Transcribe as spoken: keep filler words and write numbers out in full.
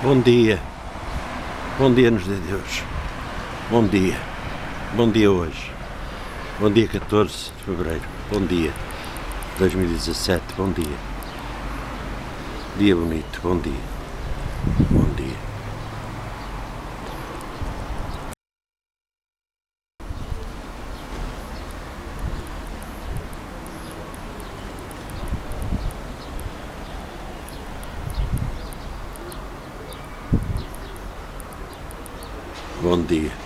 Bom dia, bom dia nos dê Deus, bom dia, bom dia hoje, bom dia catorze de fevereiro, bom dia dois mil e dezassete, bom dia, dia bonito, bom dia, bom dia. Bom dia.